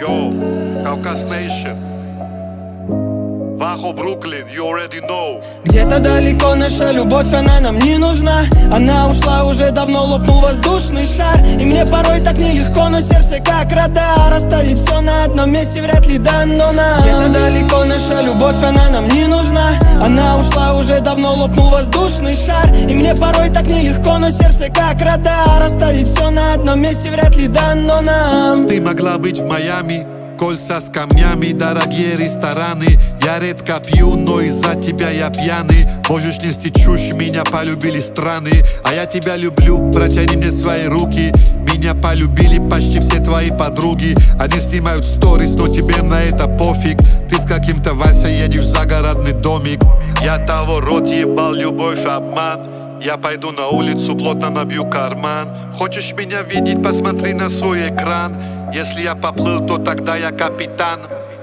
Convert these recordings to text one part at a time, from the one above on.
Yo, Кавказ Nation. Вахо, Бруклин, you already know. Где-то далеко наша любовь, она нам не нужна. Она ушла, уже давно лопнул воздушный шар. И мне порой так нелегко, но сердце как радар. Оставить все на одном месте вряд ли дано нам. Где-то далеко наша любовь, она нам не нужна. Она ушла, уже давно лопнул воздушный шар. И мне порой так нелегко, но сердце как радар. Оставить все на одном месте вряд ли дано нам. Ты могла быть в Майами, кольца с камнями, дорогие рестораны. Я редко пью, но из-за тебя я пьяный. Можешь нести чушь, меня полюбили страны. А я тебя люблю, протяни мне свои руки. Меня полюбили почти все твои подруги. Они снимают сторис, но тебе на это пофиг. Ты с каким-то Васей едешь в загородный домик. Я того рот ебал, любовь, обман. Я пойду на улицу, плотно набью карман. Хочешь меня видеть, посмотри на свой экран. Если я поплыл, то тогда я капитан.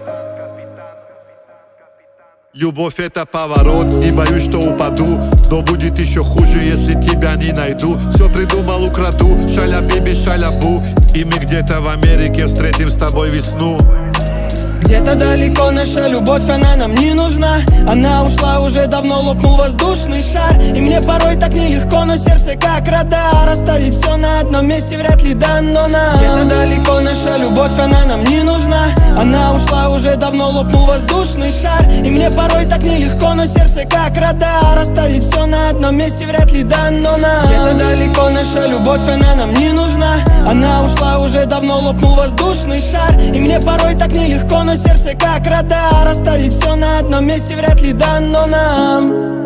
Любовь это поворот, и боюсь, что упаду. Но будет еще хуже, если тебя не найду. Все придумал, украду, шаля биби, шаля бу. И мы где-то в Америке встретим с тобой весну. Где-то далеко наша любовь, она нам не нужна. Она ушла, уже давно лопнул воздушный шар. И мне порой так нелегко, но сердце как радар. Оставить все на одном месте вряд ли дано нам. Где-то далеко наша любовь, она нам не нужна. Она ушла, уже давно лопнул воздушный шар. И мне порой так нелегко, но сердце как радар. Оставить все на одном месте вряд ли дано нам. Где-то далеко наша любовь, она нам не нужна. Она ушла, уже давно лопнул воздушный шар. И мне порой так нелегко, но сердце как радар. Оставить все на одном месте вряд ли дано нам.